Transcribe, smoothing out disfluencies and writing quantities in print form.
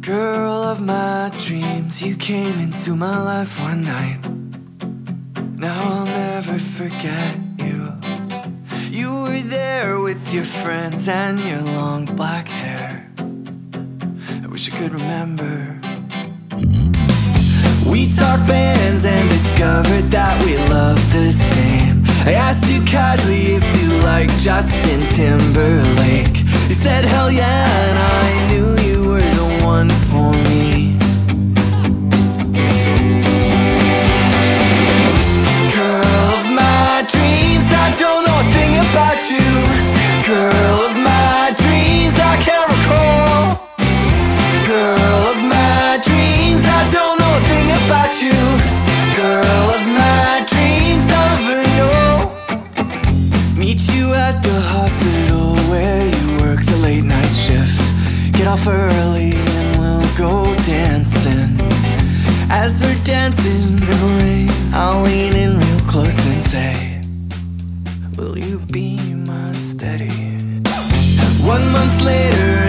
Girl of my dreams, you came into my life one night. Now I'll never forget you. You were there with your friends and your long black hair. I wish I could remember. We talked bands and discovered that we loved the same. I asked you casually if you liked Justin Timberlake. You said hell yeah, and I knew you were the one for me. Girl of my dreams, I don't know a thing about you. Girl of my dreams, I can't recall. Girl of my dreams, I don't know a thing about you. Girl of my dreams, I'll never know. Meet you at the hospital where you work the late night shift. Get off early and we'll go dancing. As we're dancing in the rain, I'll lean in real close and say, will you be my steady? 1 month later